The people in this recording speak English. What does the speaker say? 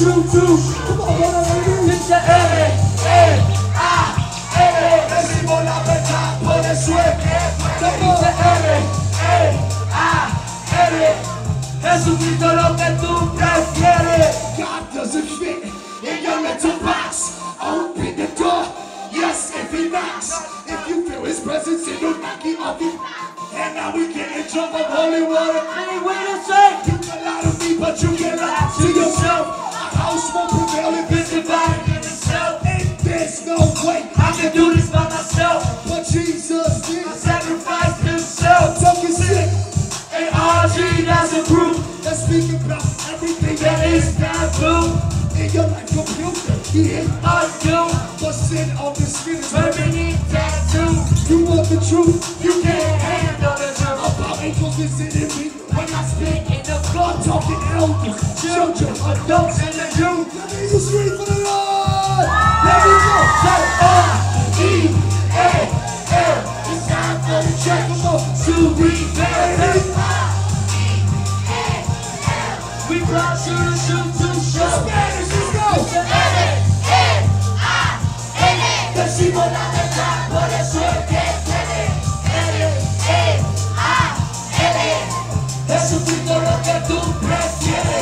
shoot too. Come on, baby. Dice R-E-A-L. Decimos la verdad, por eso es que dice R-E-A-L. Jesucristo lo que tú prefieres. God doesn't fit in your little box. Open the door, yes, if he knocks. If you feel his presence, it'll knock you off your and now we get in trouble, holy water. Any way to say, you can lie to me, but you can lie to yourself. Our house won't prevail if it's divided in itself. And there's no way I can do this by myself. But Jesus did sacrifice himself. Took his sick, and RG doesn't prove. Let's speak about everything that is taboo. In your life, computer, he is undo. But sin on the skin is permanent tattoo. You want the truth, you can't handle the truth. About angels visiting me when I speak in the floor. I'm talking elders, children, adults, and the youth. Let me use scream for the Lord. Let me go. Say R-E-A-L. It's time for the check. Come on, to rebel. We brought you to shoot to show. Spanish, let's go. R-E-A-L. Decimos la verdad, por eso es que R-E-A-L. Jesucristo lo que tú prefieres.